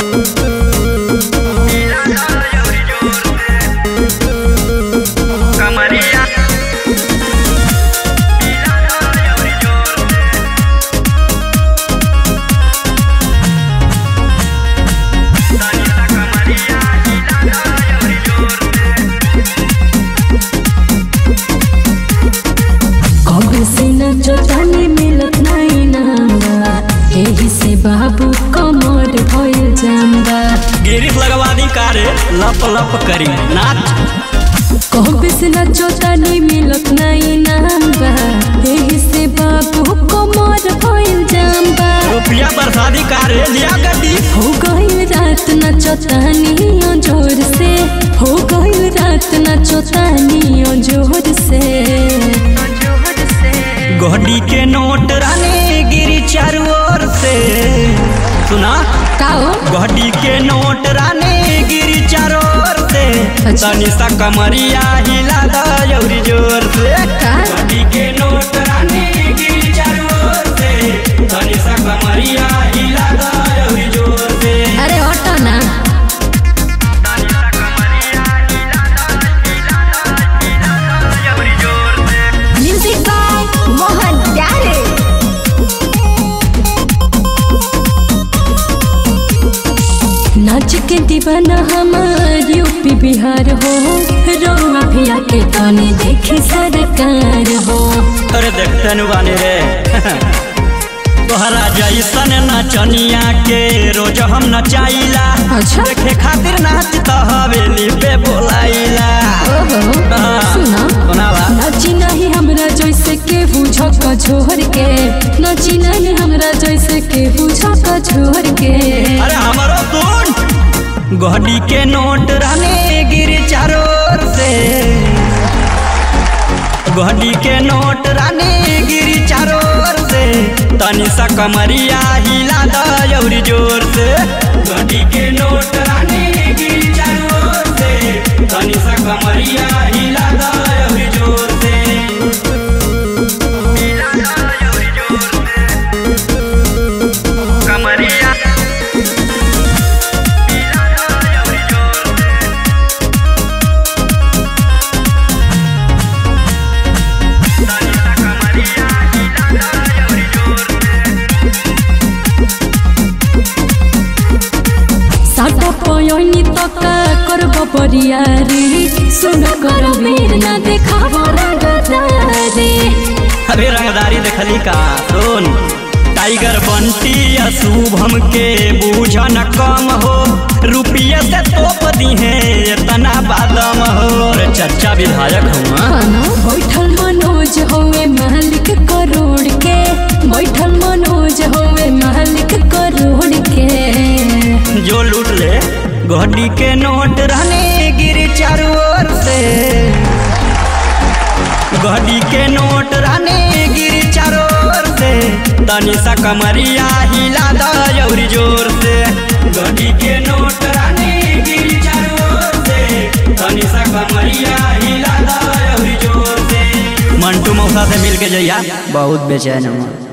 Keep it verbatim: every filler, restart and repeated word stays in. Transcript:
बाबू कमर भइल जाम्बा गिरिफ लगवा दी कारे लप लप करी नाच कहबे से नचो तानी मिलत नहीं नाम्बा एही से बाबू कमर भइल जाम्बा रुपया बरसादी कारे लिया गड्डी हो गइल रात नचो तानी जोर से हो गइल रात नचो तानी जोर से गोहडी के नोट रानी गिरी चारों ओर से सुना काओ गोहडी के नोट रानी गिरी चारों ओर से तनी सा कमरिया हिला दा जौरी जोर से गोहडी के नोट रानी गिरी चारों ओर से तनी सा कमरिया हिला दा जौरी जोर से अरे हटो ना नाच के दीवाना हमार यूपी बिहार हो रोमा भिया के गाने देखे सरकार हो। अरे देखते नुबाने रे तोहरा जैसन नचनिया के रोज हम नचाइला अच्छा देखे खातिर नाच तो हवेली पे बोलाइला सुना सुनावा नाची नहीं हमरा जैसे के बुझो का छोड़ के नाची नहीं हमरा जैसे के बुझो का छोड़ के अरे हमारो सुन गोहडी के नोट रानी गिरी चारों ओर से गोहडी के नोट रानी गिरी चारों ओर से तनी सा कमरिया हिला दा जौरी जोर से गोहडी के नोट रानी गिरी चारों ओर से तनी सा कमरिया हिला दा जौरी जोर से कमरिया साटा पयोनी तो का करब बरियारी सुन कर मेर ना देखाव रंगदारी अबे रंगदारी देखली का सुन टाइगर बंटी या शुभम के बूझा न कम हो रुपये से तोप दी है इतना बादम हो अरे चच्चा विधायक हूँ बैठल मनोज होवे मालिक करोड़ के बैठल मनोज होवे मालिक करोड़ के जो लूट ले गोहडी के नोट रहने गिरी चारों ओर से गोहडी के नोट रहने गिरी चारों ओर से तनी सा कमरिया हिला दा जौरी जोर से गोहडी के नोट रहने गिरी चारों ओर से तनी सा कमरिया हिला दा जौरी जोर से मंटू मौसा से मिल के जइया बहुत बेचैन हूँ।